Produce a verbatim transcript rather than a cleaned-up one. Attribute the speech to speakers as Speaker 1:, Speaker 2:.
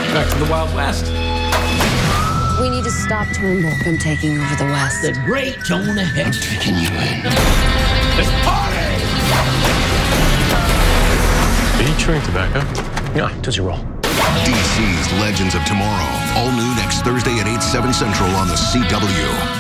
Speaker 1: Back to the Wild West.
Speaker 2: We need to stop Turnball from taking over the West.
Speaker 1: The great Jonah Hex.
Speaker 3: I'm taking you in.
Speaker 1: Let's party!
Speaker 4: Are you chewing tobacco?
Speaker 3: Yeah, Tootsie Roll.
Speaker 5: D C's Legends of Tomorrow. All new next Thursday at eight, seven Central on the C W.